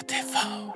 KTV.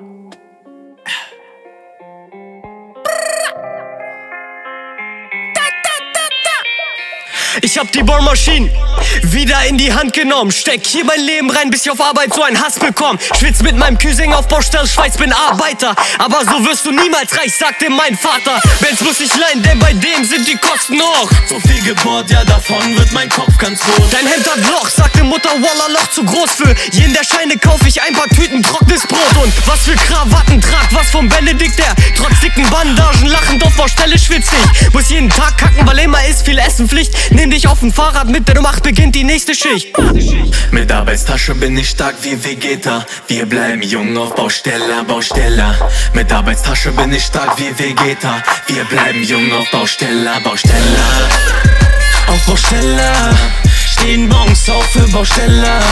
Ich hab die Bohrmaschinen wieder in die Hand genommen. Steck hier mein Leben rein, bis ich auf Arbeit so einen Hass bekomm. Schwitz mit meinem Cousin auf Baustelle, Schweiz, bin Arbeiter. Aber so wirst du niemals reich, sagte mein Vater. Benz muss ich leihen, denn bei dem sind die Kosten hoch. So viel gebohrt, ja davon wird mein Kopf ganz rot. Dein Hemd hat Loch, sagte Mutter, Wallah, Loch zu groß für jeden der Scheine. Kauf ich ein paar Tüten trockenes Brot. Und was für Krawatten trag, was vom Benedikt, der trotz dicken Bandagen lachend auf Baustelle schwitzt ich. Muss jeden Tag kacken, weil immer ist viel Essenpflicht. Nimm dich auf dem Fahrrad mit, denn um 8 beginnt die nächste Schicht. Mit Arbeitstasche bin ich stark wie Vegeta. Wir bleiben jung auf Baustelle, Baustelle. Mit Arbeitstasche bin ich stark wie Vegeta. Wir bleiben jung auf Baustelle, Baustelle. Auf Baustelle stehen Bongs auf für Baustelle.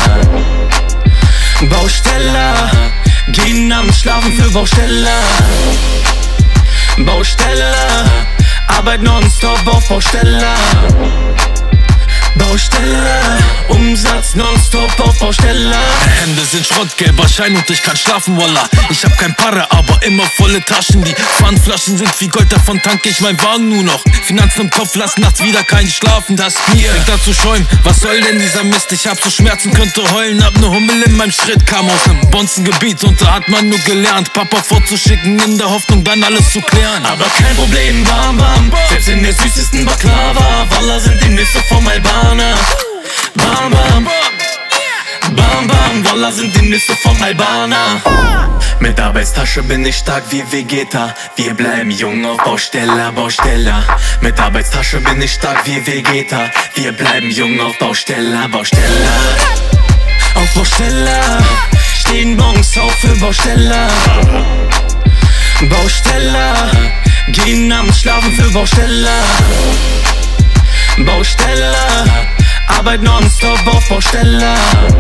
Baustelle gehen am Schlafen für Baustelle. Baustelle Arbeit nonstop auf Baustelle. Baustelle, Umsatz nonstop auf Baustelle. Hände sind schrottgelber Schein und ich kann schlafen, wallah. Ich hab kein Parre, aber immer volle Taschen. Die Pfandflaschen sind wie Gold, davon tanke ich mein Wagen nur noch. Finanzen im Kopf lassen nachts wieder keinen schlafen. Das Bier fängt an zu schäumen, was soll denn dieser Mist? Ich hab so Schmerzen, könnte heulen, hab ne Hummel in meinem Schritt. Kam aus nem Bonzengebiet und da hat man nur gelernt, Papa vorzuschicken in der Hoffnung, dann alles zu klären. Aber kein Problem, bam bam, selbst in der süßesten Baklava. Wallah sind die Nüsse vom Albaner. Bam bam, bam bam, Wallah sind die Nüsse vom Albaner. Mit Arbeitstasche bin ich stark wie Vegeta. Wir bleiben jung auf Baustelle, Baustelle. Mit Arbeitstasche bin ich stark wie Vegeta. Wir bleiben jung auf Baustelle, Baustelle. Auf Baustelle stehen Bongs auf für Baustelle. Baustelle gehen am Schlafen für Baustelle. Baustelle Arbeit nonstop auf Baustelle.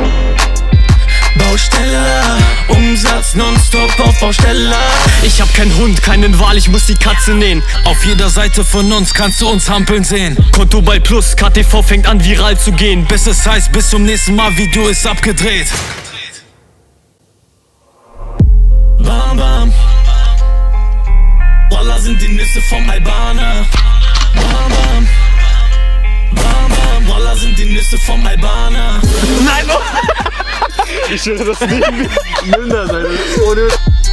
Baustelle, Umsatz nonstop auf Baustelle. Ich hab keinen Hund, keinen Wal, ich muss die Katze nähen. Auf jeder Seite von uns kannst du uns hampeln sehen. Konto bei Plus, KTV fängt an viral zu gehen. Bis es heißt, bis zum nächsten Mal, Video ist abgedreht. Bam bam, Wallah sind die Nüsse vom Albaner. Bam bam, bam bam, Wallah sind die Nüsse vom Albaner. Nein, oh. Ich schwöre, das ist nicht minder sein.